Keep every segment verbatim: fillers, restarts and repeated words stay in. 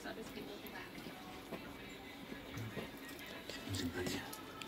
Simpatia.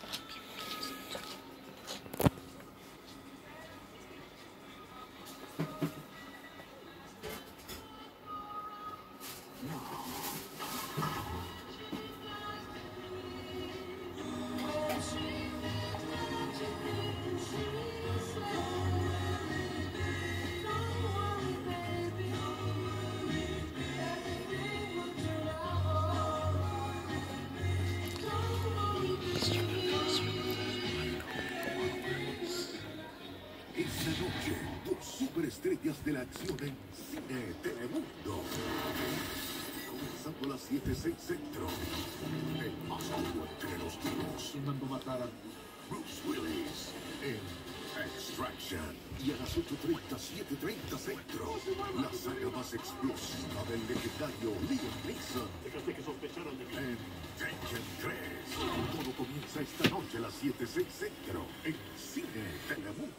Esta noche, dos superestrellas de la acción en Cine Telemundo. Comenzando a las siete seis centro. El más duro entre los tiros. Mandó matar a Bruce Willis en Extraction. Y a las ocho treinta, siete treinta centro. La saga más explosiva del legendario Liam Neeson. Dejaste que sospecharan de mí. En Tekken tres. Todo comienza esta noche a las siete seis centro. En Cine Telemundo.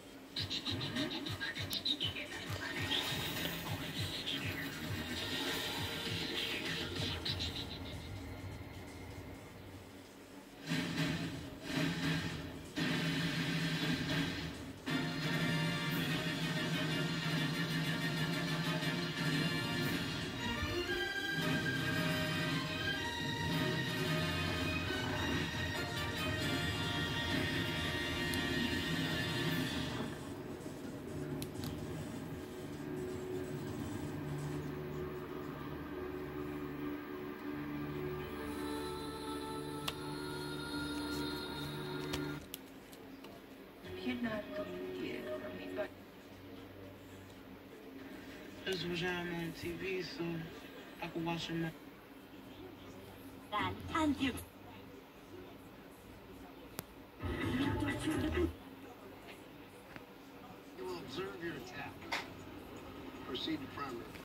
You're not going to get it from me, but This was I'm on T V, so I could watch them. that and you. You will observe your attack. Proceed to primary.